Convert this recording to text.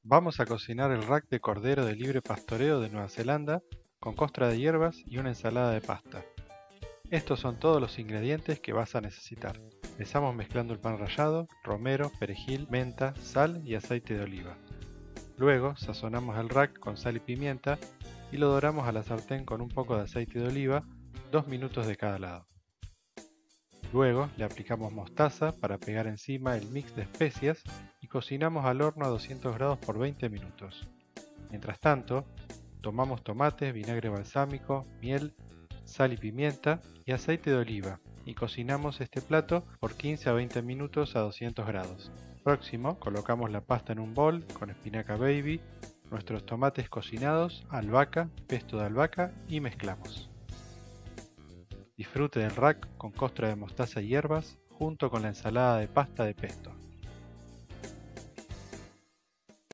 Vamos a cocinar el rack de cordero de libre pastoreo de Nueva Zelanda con costra de hierbas y una ensalada de pasta. Estos son todos los ingredientes que vas a necesitar. Empezamos mezclando el pan rallado, romero, perejil, menta, sal y aceite de oliva. Luego sazonamos el rack con sal y pimienta y lo doramos a la sartén con un poco de aceite de oliva, 2 minutos de cada lado. Luego le aplicamos mostaza para pegar encima el mix de especias y cocinamos al horno a 200 grados por 20 minutos. Mientras tanto, tomamos tomate, vinagre balsámico, miel, sal y pimienta y aceite de oliva y cocinamos este plato por 15 a 20 minutos a 200 grados. Próximo, colocamos la pasta en un bol con espinaca baby, nuestros tomates cocinados, albahaca, pesto de albahaca y mezclamos. Disfrute del rack con costra de mostaza y hierbas junto con la ensalada de pasta de pesto.